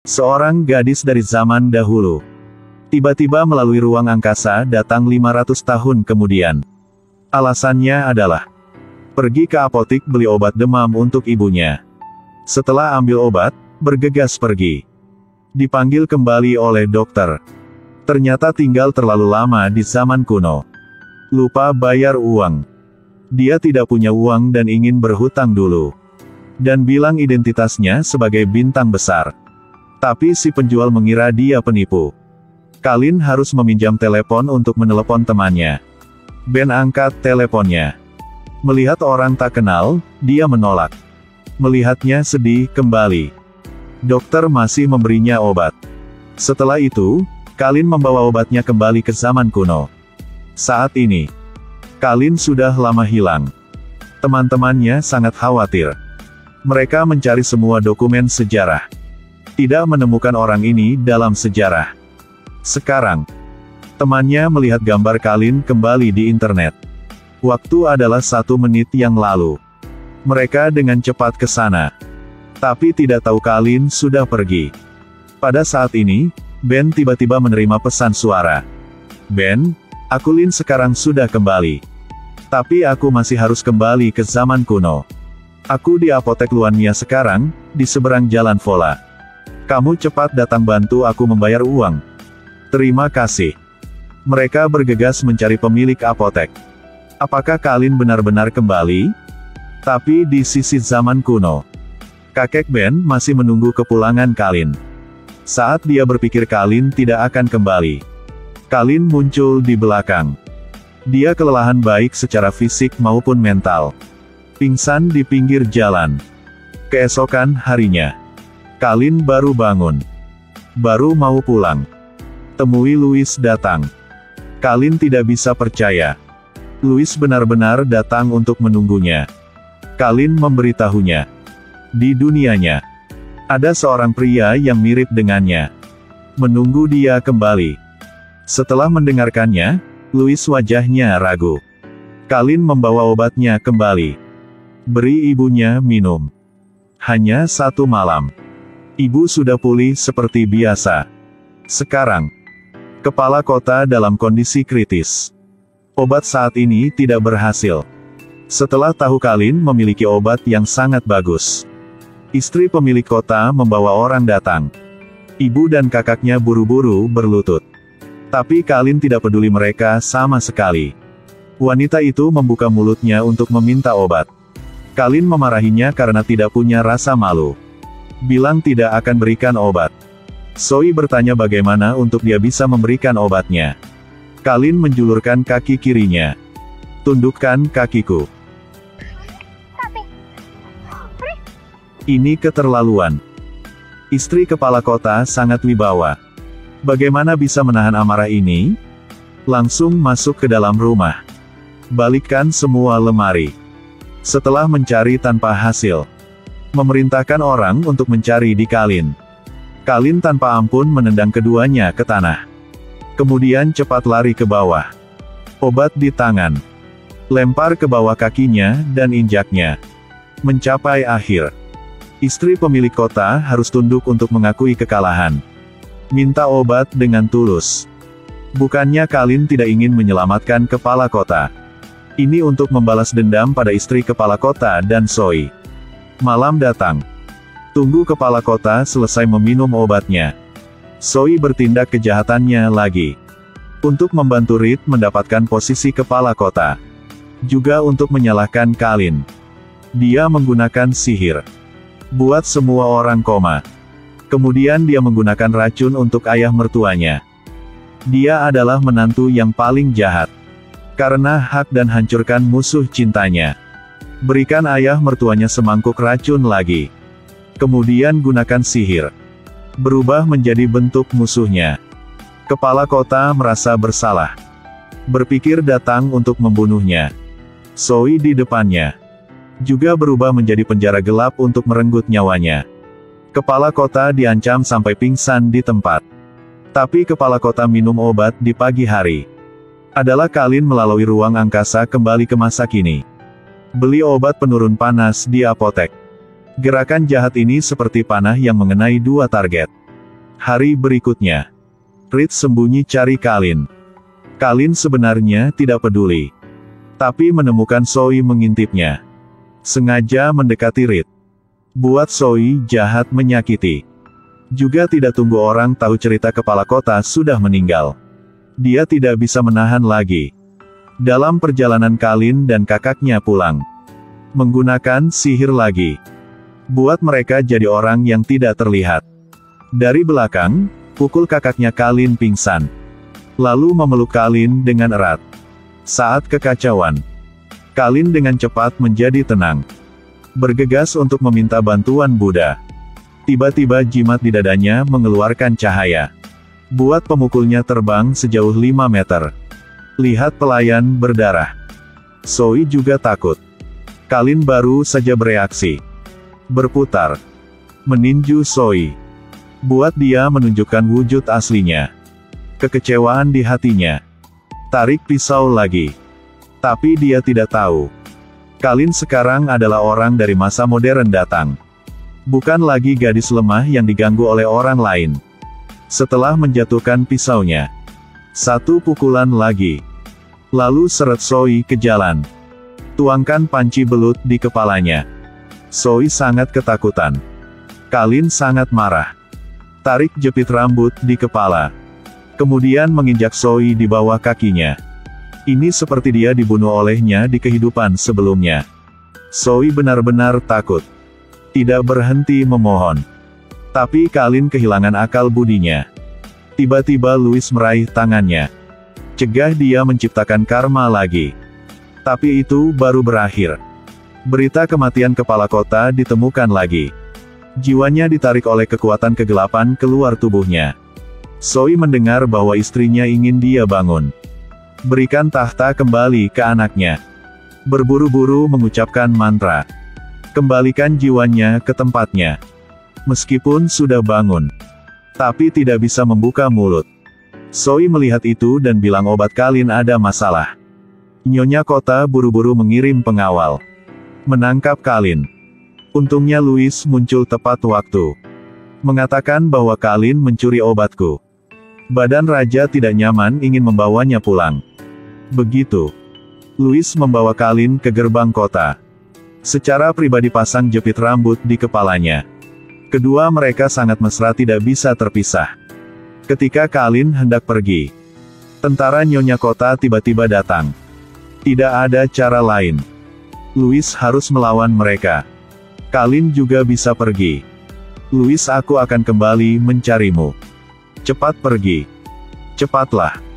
Seorang gadis dari zaman dahulu. Tiba-tiba melalui ruang angkasa datang 500 tahun kemudian. Alasannya adalah pergi ke apotik beli obat demam untuk ibunya. Setelah ambil obat, bergegas pergi. Dipanggil kembali oleh dokter. Ternyata tinggal terlalu lama di zaman kuno. Lupa bayar uang. Dia tidak punya uang dan ingin berhutang dulu. Dan bilang identitasnya sebagai bintang besar. Tapi si penjual mengira dia penipu. Kalin harus meminjam telepon untuk menelepon temannya. Ben angkat teleponnya. Melihat orang tak kenal, dia menolak. Melihatnya sedih kembali. Dokter masih memberinya obat. Setelah itu, Kalin membawa obatnya kembali ke zaman kuno. Saat ini, Kalin sudah lama hilang. Teman-temannya sangat khawatir. Mereka mencari semua dokumen sejarah. Tidak menemukan orang ini dalam sejarah. Sekarang, temannya melihat gambar Kalin kembali di internet. Waktu adalah 1 menit yang lalu. Mereka dengan cepat ke sana. Tapi tidak tahu Kalin sudah pergi. Pada saat ini, Ben tiba-tiba menerima pesan suara. Ben, aku Lin sekarang sudah kembali. Tapi aku masih harus kembali ke zaman kuno. Aku di apotek Luania sekarang, di seberang jalan Vola. Kamu cepat datang bantu aku membayar uang. Terima kasih. Mereka bergegas mencari pemilik apotek. Apakah Kalin benar-benar kembali? Tapi di sisi zaman kuno, kakek Ben masih menunggu kepulangan Kalin. Saat dia berpikir Kalin tidak akan kembali, Kalin muncul di belakang. Dia kelelahan baik secara fisik maupun mental. Pingsan di pinggir jalan. Keesokan harinya, Kalin baru bangun. Baru mau pulang. Temui Louis datang. Kalin tidak bisa percaya. Louis benar-benar datang untuk menunggunya. Kalin memberitahunya. Di dunianya, ada seorang pria yang mirip dengannya. Menunggu dia kembali. Setelah mendengarkannya, Louis wajahnya ragu. Kalin membawa obatnya kembali. Beri ibunya minum. Hanya 1 malam. Ibu sudah pulih seperti biasa. Sekarang, kepala kota dalam kondisi kritis. Obat saat ini tidak berhasil. Setelah tahu Kalin memiliki obat yang sangat bagus, istri pemilik kota membawa orang datang. Ibu dan kakaknya buru-buru berlutut. Tapi Kalin tidak peduli mereka sama sekali. Wanita itu membuka mulutnya untuk meminta obat. Kalin memarahinya karena tidak punya rasa malu. Bilang tidak akan berikan obat. Zoe bertanya bagaimana untuk dia bisa memberikan obatnya. Kalin menjulurkan kaki kirinya. Tundukkan kakiku. Ini keterlaluan. Istri kepala kota sangat wibawa. Bagaimana bisa menahan amarah ini? Langsung masuk ke dalam rumah. Balikkan semua lemari. Setelah mencari tanpa hasil, memerintahkan orang untuk mencari di Kalin. Kalin tanpa ampun menendang keduanya ke tanah. Kemudian cepat lari ke bawah. Obat di tangan. Lempar ke bawah kakinya dan injaknya. Mencapai akhir. Istri pemilik kota harus tunduk untuk mengakui kekalahan. Minta obat dengan tulus. Bukannya Kalin tidak ingin menyelamatkan kepala kota. Ini untuk membalas dendam pada istri kepala kota dan Zoe. Malam datang. Tunggu kepala kota selesai meminum obatnya. Zoe bertindak kejahatannya lagi. Untuk membantu Reed mendapatkan posisi kepala kota. Juga untuk menyalahkan Kalin. Dia menggunakan sihir. Buat semua orang koma. Kemudian dia menggunakan racun untuk ayah mertuanya. Dia adalah menantu yang paling jahat. Karena hak dan hancurkan musuh cintanya. Berikan ayah mertuanya semangkuk racun lagi. Kemudian gunakan sihir. Berubah menjadi bentuk musuhnya. Kepala kota merasa bersalah. Berpikir datang untuk membunuhnya. Zoe di depannya. Juga berubah menjadi penjara gelap untuk merenggut nyawanya. Kepala kota diancam sampai pingsan di tempat. Tapi kepala kota minum obat di pagi hari. Adalah Kalin melalui ruang angkasa kembali ke masa kini. Beli obat penurun panas di apotek. Gerakan jahat ini seperti panah yang mengenai 2 target. Hari berikutnya, Reed sembunyi cari Kalin. Kalin sebenarnya tidak peduli, tapi menemukan Zoe mengintipnya. Sengaja mendekati Reed. Buat Zoe jahat menyakiti. Juga tidak tunggu orang tahu cerita kepala kota sudah meninggal. Dia tidak bisa menahan lagi. Dalam perjalanan Kalin dan kakaknya pulang, menggunakan sihir lagi. Buat mereka jadi orang yang tidak terlihat. Dari belakang, pukul kakaknya Kalin pingsan. Lalu memeluk Kalin dengan erat. Saat kekacauan, Kalin dengan cepat menjadi tenang. Bergegas untuk meminta bantuan Buddha. Tiba-tiba jimat di dadanya mengeluarkan cahaya. Buat pemukulnya terbang sejauh 5 meter. Lihat pelayan berdarah. Zoe juga takut. Kalin baru saja bereaksi. Berputar. Meninju Zoe. Buat dia menunjukkan wujud aslinya. Kekecewaan di hatinya. Tarik pisau lagi. Tapi dia tidak tahu. Kalin sekarang adalah orang dari masa modern datang. Bukan lagi gadis lemah yang diganggu oleh orang lain. Setelah menjatuhkan pisaunya, satu pukulan lagi. Lalu seret Zoe ke jalan. Tuangkan panci belut di kepalanya. Zoe sangat ketakutan. Kalin sangat marah. Tarik jepit rambut di kepala. Kemudian menginjak Zoe di bawah kakinya. Ini seperti dia dibunuh olehnya di kehidupan sebelumnya. Zoe benar-benar takut. Tidak berhenti memohon. Tapi Kalin kehilangan akal budinya. Tiba-tiba Louis meraih tangannya. Cegah dia menciptakan karma lagi. Tapi itu baru berakhir. Berita kematian kepala kota ditemukan lagi. Jiwanya ditarik oleh kekuatan kegelapan keluar tubuhnya. Zoe mendengar bahwa istrinya ingin dia bangun. Berikan tahta kembali ke anaknya. Berburu-buru mengucapkan mantra. Kembalikan jiwanya ke tempatnya. Meskipun sudah bangun, tapi tidak bisa membuka mulut. Zoe melihat itu dan bilang obat Kalin ada masalah. Nyonya kota buru-buru mengirim pengawal. Menangkap Kalin. Untungnya Louis muncul tepat waktu. Mengatakan bahwa Kalin mencuri obatku. Badan raja tidak nyaman ingin membawanya pulang. Begitu, Louis membawa Kalin ke gerbang kota. Secara pribadi pasang jepit rambut di kepalanya. Kedua mereka sangat mesra tidak bisa terpisah. Ketika Kalin hendak pergi, tentara Nyonya kota tiba-tiba datang. Tidak ada cara lain. Louis harus melawan mereka. Kalin juga bisa pergi. Louis, aku akan kembali mencarimu. Cepat pergi. Cepatlah.